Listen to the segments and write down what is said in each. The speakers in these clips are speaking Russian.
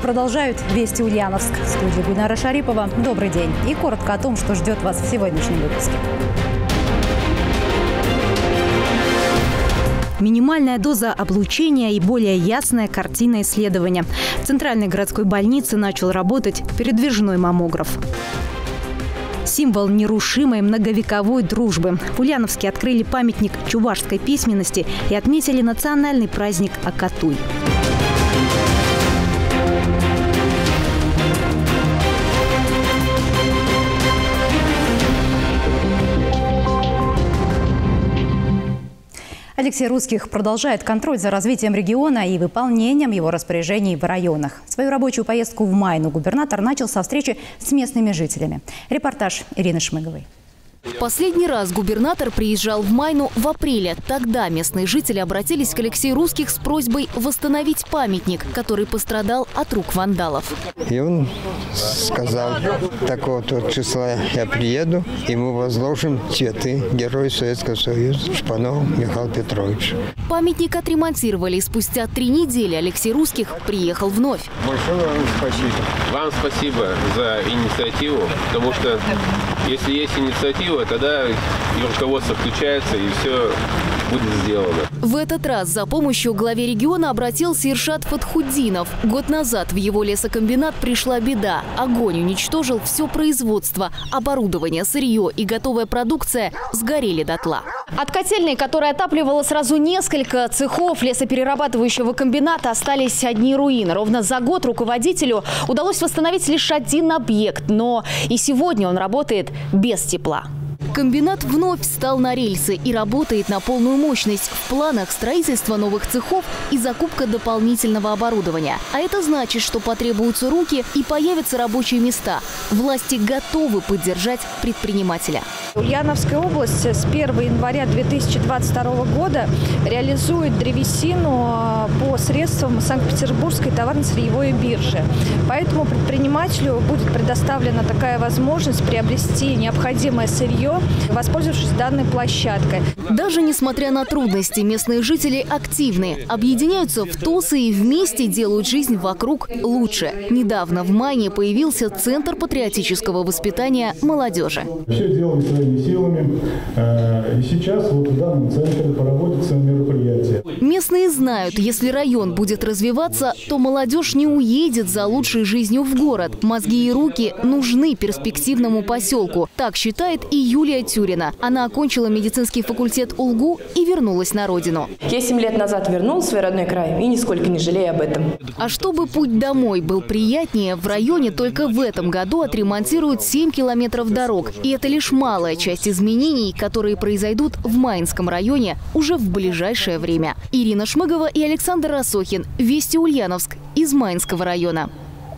продолжают «Вести Ульяновск». В студии Гульнара Шарипова. Добрый день. И коротко о том, что ждет вас в сегодняшнем выпуске. Минимальная доза облучения и более ясная картина исследования. В Центральной городской больнице начал работать передвижной маммограф. Символ нерушимой многовековой дружбы. В Ульяновске открыли памятник чувашской письменности и отметили национальный праздник Акатуй. Алексей Русских продолжает контроль за развитием региона и выполнением его распоряжений в районах. Свою рабочую поездку в Майну губернатор начал со встречи с местными жителями. Репортаж Ирины Шмыговой. В последний раз губернатор приезжал в Майну в апреле. Тогда местные жители обратились к Алексею Русских с просьбой восстановить памятник, который пострадал от рук вандалов. И он сказал, такого-то числа я приеду, и мы возложим цветы герою Советского Союза Шпанову Михаилу Петровичу. Памятник отремонтировали, и спустя 3 недели Алексей Русских приехал вновь. Большое вам спасибо. Вам спасибо за инициативу, потому что если есть инициатива, тогда и руководство включается, и все будет сделано. В этот раз за помощью главе региона обратился Иршат Фатхуддинов. Год назад в его лесокомбинат пришла беда. Огонь уничтожил все производство. Оборудование, сырье и готовая продукция сгорели дотла. От котельной, которая отапливала сразу несколько цехов лесоперерабатывающего комбината, остались одни руины. Ровно за год руководителю удалось восстановить лишь один объект. Но и сегодня он работает без тепла. Комбинат вновь встал на рельсы и работает на полную мощность. В планах строительство новых цехов и закупка дополнительного оборудования. А это значит, что потребуются руки и появятся рабочие места. Власти готовы поддержать предпринимателя. Ульяновская область с 1 января 2022 года реализует древесину по средствам Санкт-Петербургской товарно-сырьевой биржи. Поэтому предпринимателю будет предоставлена такая возможность приобрести необходимое сырье, воспользовавшись данной площадкой. Даже несмотря на трудности, местные жители активны, объединяются в ТОСы и вместе делают жизнь вокруг лучше. Недавно в Майне появился Центр патриотического воспитания молодежи. Все делаем своими силами. И сейчас вот в данном центре поработается мероприятие. Местные знают, если район будет развиваться, то молодежь не уедет за лучшей жизнью в город. Мозги и руки нужны перспективному поселку. Так считает и Юлия Тюрина. Она окончила медицинский факультет УЛГУ и вернулась на родину. Я 7 лет назад вернулась в свой родной край и нисколько не жалею об этом. А чтобы путь домой был приятнее, в районе только в этом году отремонтируют 7 километров дорог. И это лишь малая часть изменений, которые произойдут в Майнском районе уже в ближайшее время. Ирина Шмыгова и Александр Росохин. Вести Ульяновск из Майнского района.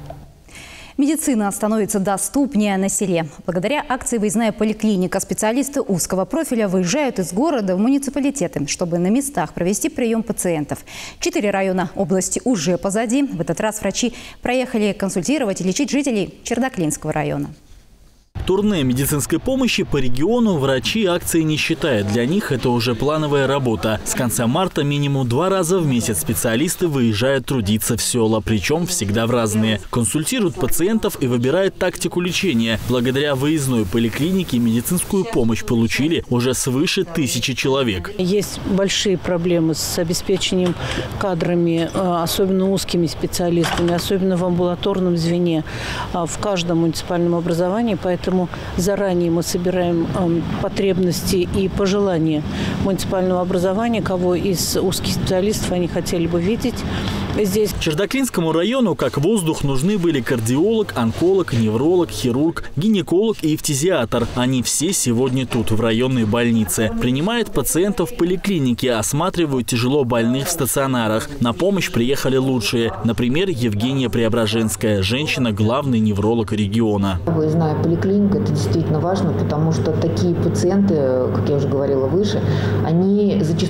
Медицина становится доступнее на селе. Благодаря акции «Выездная поликлиника» специалисты узкого профиля выезжают из города в муниципалитеты, чтобы на местах провести прием пациентов. 4 района области уже позади. В этот раз врачи проехали консультировать и лечить жителей Чердаклинского района. Турне медицинской помощи по региону врачи акции не считают. Для них это уже плановая работа. С конца марта минимум 2 раза в месяц специалисты выезжают трудиться в села, причем всегда в разные. Консультируют пациентов и выбирают тактику лечения. Благодаря выездной поликлинике медицинскую помощь получили уже свыше 1000 человек. Есть большие проблемы с обеспечением кадрами, особенно узкими специалистами, особенно в амбулаторном звене, в каждом муниципальном образовании. Поэтому заранее мы собираем потребности и пожелания муниципального образования, кого из узких специалистов они хотели бы видеть здесь. Чердаклинскому району как воздух нужны были кардиолог, онколог, невролог, хирург, гинеколог и фтизиатр. Они все сегодня тут, в районной больнице. Принимают пациентов в поликлинике, осматривают тяжело больных в стационарах. На помощь приехали лучшие. Например, Евгения Преображенская, женщина, главный невролог региона. Выездная поликлиника – это действительно важно, потому что такие пациенты, как я уже говорила выше, они зачастую не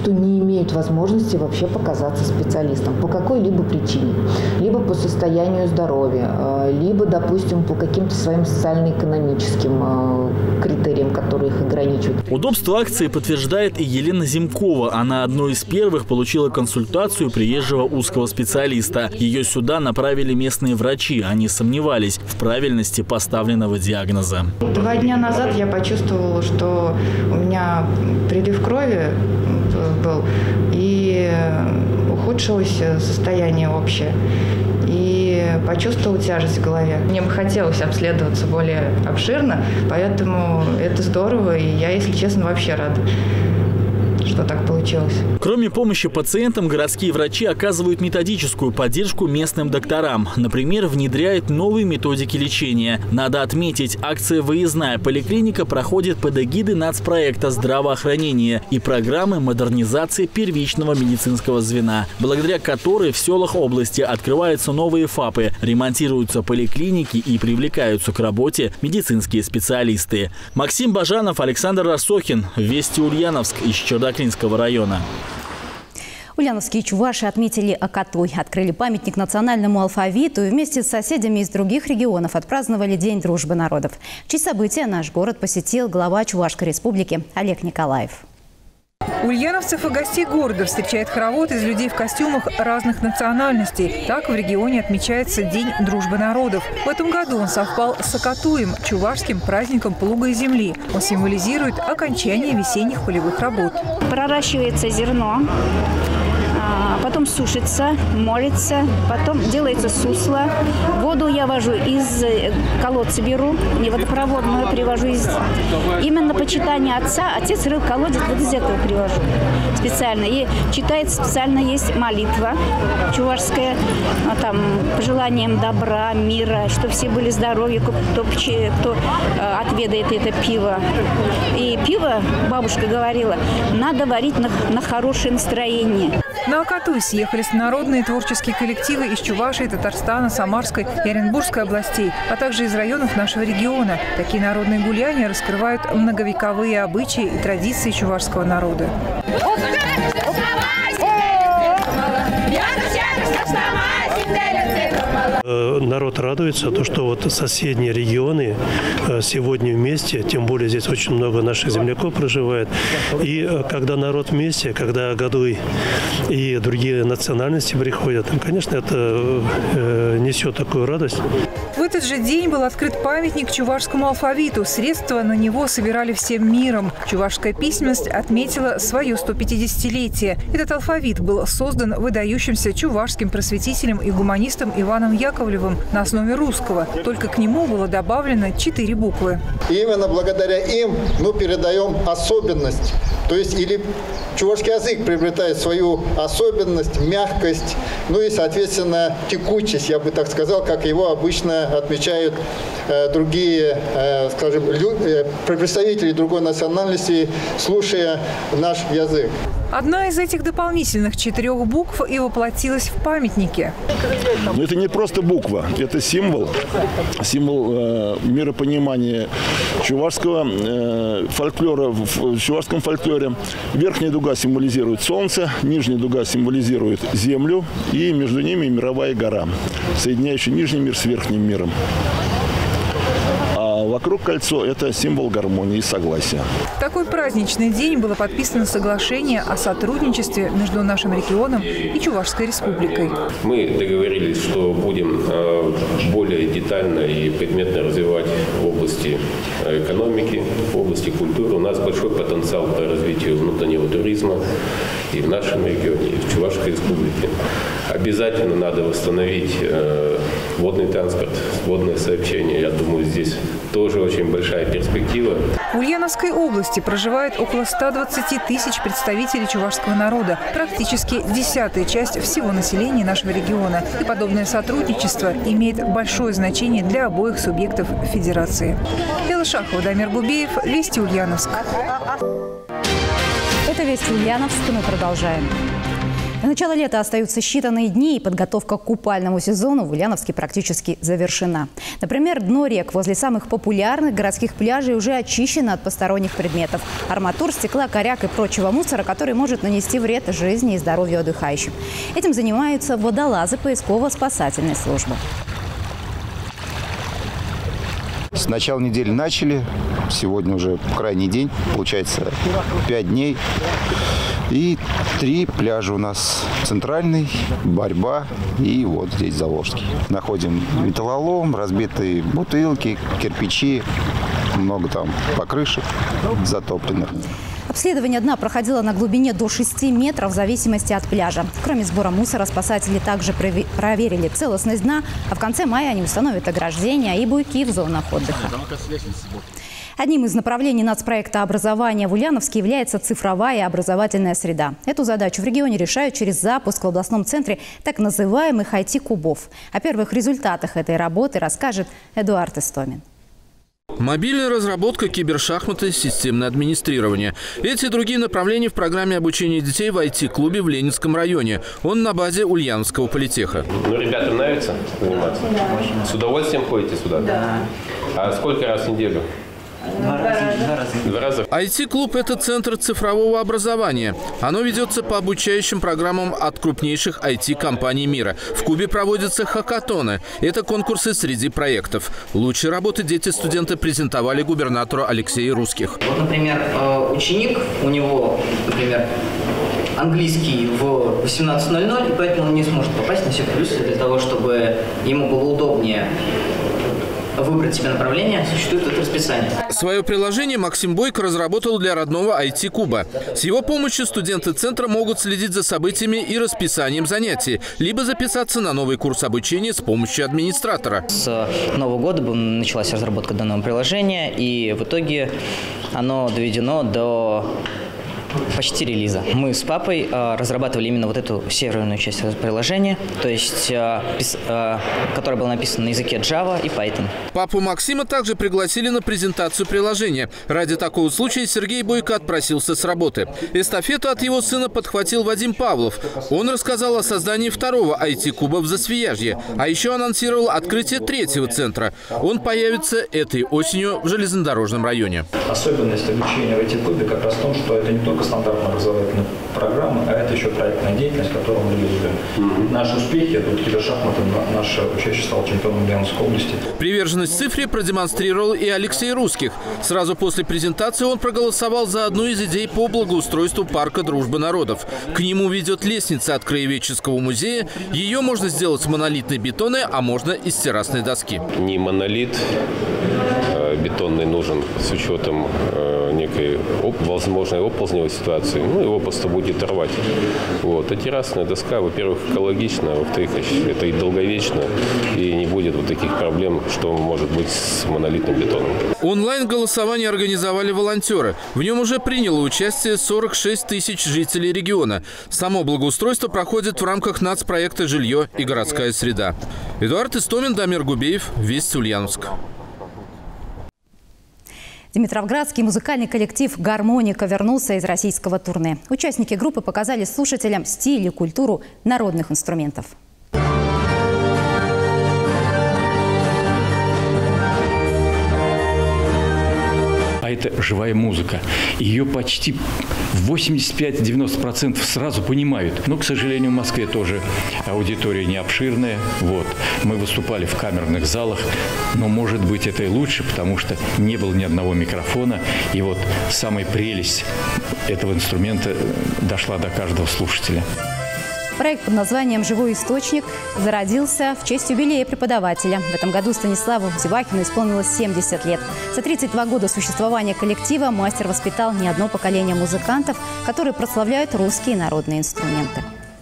имеют возможности вообще показаться специалистом по какой-либо причине. Либо по состоянию здоровья, либо, допустим, по каким-то своим социально-экономическим критериям, которые их ограничивают. Удобство акции подтверждает и Елена Зимкова. Она одной из первых получила консультацию приезжего узкого специалиста. Ее сюда направили местные врачи. Они сомневались в правильности поставленного диагноза. 2 дня назад я почувствовала, что у меня прилив крови был и ухудшилось состояние общее. И почувствовала тяжесть в голове. Мне бы хотелось обследоваться более обширно, поэтому это здорово, и я, если честно, вообще рада, что так получилось. Кроме помощи пациентам, городские врачи оказывают методическую поддержку местным докторам. Например, внедряют новые методики лечения. Надо отметить, акция «Выездная поликлиника» проходит под эгидой нацпроекта «Здравоохранение» и программы модернизации первичного медицинского звена, благодаря которой в селах области открываются новые ФАПы, ремонтируются поликлиники и привлекаются к работе медицинские специалисты. Максим Бажанов, Александр Рассохин. Вести Ульяновск из Чердаклинского района. Ульяновские чуваши отметили Акатой, открыли памятник национальному алфавиту и вместе с соседями из других регионов отпраздновали День дружбы народов. В честь события наш город посетил глава Чувашской республики Олег Николаев. Ульяновцев и гостей города встречает хоровод из людей в костюмах разных национальностей. Так в регионе отмечается День дружбы народов. В этом году он совпал с Акатуем, чувашским праздником плуга и земли. Он символизирует окончание весенних полевых работ. Проращивается зерно, потом сушится, молится, потом делается сусло. Воду я вожу из колодца, беру, не водопроводную привожу. Именно почитание отца. Отец рыл колодец, вот из этого привожу специально. И читается специально, есть молитва чувашская, там, пожеланием добра, мира, чтобы все были здоровы, кто отведает это пиво. И пиво, бабушка говорила, надо варить на хорошее настроение. На Акатуй съехались народные творческие коллективы из Чувашии, Татарстана, Самарской и Оренбургской областей, а также из районов нашего региона. Такие народные гуляния раскрывают многовековые обычаи и традиции чувашского народа. Народ радуется, то, что вот соседние регионы сегодня вместе, тем более здесь очень много наших земляков проживает. И когда народ вместе, когда Агадуй и другие национальности приходят, конечно, это несет такую радость. В этот же день был открыт памятник чувашскому алфавиту. Средства на него собирали всем миром. Чувашская письменность отметила свое 150-летие. Этот алфавит был создан выдающимся чувашским просветителем и гуманистом Иваном Яковлевым на основе русского. Только к нему было добавлено 4 буквы. И именно благодаря им мы передаем особенность. То есть или чувашский язык приобретает свою особенность, мягкость, ну и, соответственно, текучесть, я бы так сказал, как его обычно отмечают другие, скажем, представители другой национальности, слушая наш язык. Одна из этих дополнительных 4 букв и воплотилась в памятнике. Но это не просто буква, это символ миропонимания чувашского фольклора. В чувашском фольклоре верхняя дуга символизирует солнце, нижняя дуга символизирует землю, и между ними мировая гора, соединяющая нижний мир с верхним миром. Вокруг кольцо – это символ гармонии и согласия. В такой праздничный день было подписано соглашение о сотрудничестве между нашим регионом и Чувашской республикой. Мы договорились, что будем более детально и предметно развивать в области экономики, в области культуры. У нас большой потенциал по развитию внутреннего туризма и в нашем регионе, и в Чувашской республике. Обязательно надо восстановить водный транспорт, водное сообщение. Я думаю, здесь тоже очень большая перспектива. В Ульяновской области проживает около 120 тысяч представителей чувашского народа. Практически 10-я часть всего населения нашего региона. И подобное сотрудничество имеет большое значение для обоих субъектов федерации. Элла Шахова, Дамир Губеев, Вести Ульяновск. Это Вести Ульяновск. Мы продолжаем. До начала лета остаются считанные дни, и подготовка к купальному сезону в Ульяновске практически завершена. Например, дно рек возле самых популярных городских пляжей уже очищено от посторонних предметов – арматур, стекла, коряк и прочего мусора, который может нанести вред жизни и здоровью отдыхающих. Этим занимаются водолазы поисково-спасательной службы. С начала недели начали, сегодня уже крайний день, получается 5 дней. И 3 пляжа у нас: Центральный, Борьба и вот здесь Заволжский. Находим металлолом, разбитые бутылки, кирпичи, много там покрышек затопленных. Обследование дна проходило на глубине до 6 метров в зависимости от пляжа. Кроме сбора мусора, спасатели также проверили целостность дна, а в конце мая они установят ограждения и буйки в зонах отдыха. Одним из направлений нацпроекта образования в Ульяновске является цифровая образовательная среда. Эту задачу в регионе решают через запуск в областном центре так называемых IT-кубов. О первых результатах этой работы расскажет Эдуард Истомин. Мобильная разработка, кибершахматы, системное администрирование. Эти и другие направления в программе обучения детей в IT-клубе в Ленинском районе. Он на базе Ульяновского политеха. Ну, ребятам нравится заниматься? Да. С удовольствием ходите сюда? Да. А сколько раз в неделю? 2 раза. IT-клуб – это центр цифрового образования. Оно ведется по обучающим программам от крупнейших IT-компаний мира. В клубе проводятся хакатоны. Это конкурсы среди проектов. Лучшие работы дети-студенты презентовали губернатору Алексею Русских. Вот, например, ученик, у него, например, английский в 18:00, и поэтому он не сможет попасть на все плюсы. Для того, чтобы ему было удобнее выбрать себе направление, существует это расписание. Свое приложение Максим Бойко разработал для родного IT-куба. С его помощью студенты центра могут следить за событиями и расписанием занятий, либо записаться на новый курс обучения с помощью администратора. С Нового года началась разработка данного приложения, и в итоге оно доведено до почти релиза. Мы с папой разрабатывали именно вот эту серверную часть приложения, то есть, которая была написана на языке Java и Python. Папу Максима также пригласили на презентацию приложения. Ради такого случая Сергей Бойко отпросился с работы. Эстафету от его сына подхватил Вадим Павлов. Он рассказал о создании второго IT-куба в Засвияжье, а еще анонсировал открытие 3-го центра. Он появится этой осенью в железнодорожном районе. Особенность обучения в IT-клубе как раз в том, что это не только стандартная образовательная программа, а это еще проектная деятельность, которую мы реализуем. Наши успехи, тут кибершахматы, наш учащий стал чемпионом Ульяновской области. Приверженность цифре продемонстрировал и Алексей Русских. Сразу после презентации он проголосовал за одну из идей по благоустройству парка «Дружбы народов». К нему ведет лестница от Краеведческого музея. Ее можно сделать с монолитной бетонной, а можно из террасной доски. Не монолит бетонный нужен с учетом некой возможной оползневой ситуации. Ну, его просто будет рвать. Вот. А террасная доска, во-первых, экологична, во-вторых, это и долговечно, и не будет вот таких проблем, что может быть с монолитным бетоном. Онлайн-голосование организовали волонтеры. В нем уже приняло участие 46 тысяч жителей региона. Само благоустройство проходит в рамках нацпроекта «Жилье и городская среда». Эдуард Истомин, Дамир Губеев, Вести Ульяновск. Димитровградский музыкальный коллектив «Гармоника» вернулся из российского турне. Участники группы показали слушателям стиль и культуру народных инструментов. А это живая музыка. Ее почти 85-90% сразу понимают. Но, к сожалению, в Москве тоже аудитория не обширная. Вот. Мы выступали в камерных залах, но, может быть, это и лучше, потому что не было ни одного микрофона. И вот самая прелесть этого инструмента дошла до каждого слушателя. Проект под названием «Живой источник» зародился в честь юбилея преподавателя. В этом году Станиславу Зевахину исполнилось 70 лет. За 32 года существования коллектива мастер воспитал не одно поколение музыкантов, которые прославляют русские народные инструменты.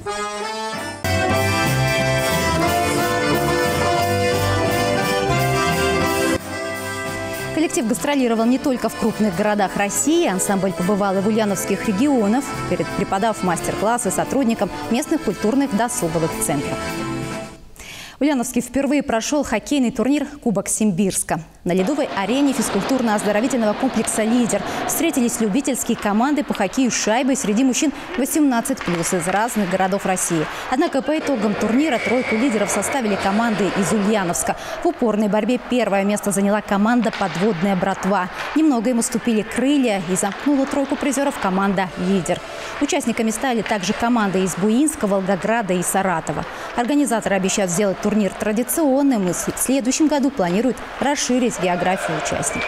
Коллектив гастролировал не только в крупных городах России. Ансамбль побывал и в ульяновских регионах, преподав мастер-классы сотрудникам местных культурных досуговых центров. В Ульяновске впервые прошел хоккейный турнир «Кубок Симбирска». На ледовой арене физкультурно-оздоровительного комплекса «Лидер» встретились любительские команды по хоккею с шайбой среди мужчин 18+ из разных городов России. Однако по итогам турнира тройку лидеров составили команды из Ульяновска. В упорной борьбе первое место заняла команда «Подводная братва». Немного им уступили крылья и замкнула тройку призеров команда «Лидер». Участниками стали также команды из Буинска, Волгограда и Саратова. Организаторы обещают сделать турнир традиционным и в следующем году планируют расширить географию участников.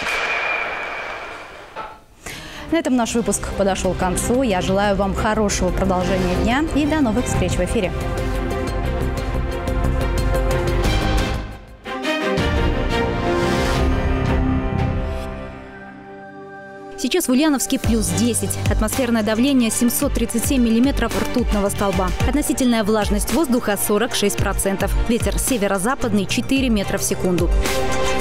На этом наш выпуск подошел к концу. Я желаю вам хорошего продолжения дня и до новых встреч в эфире. Сейчас в Ульяновске +10. Атмосферное давление 737 миллиметров ртутного столба. Относительная влажность воздуха 46%. Ветер северо-западный 4 метра в секунду.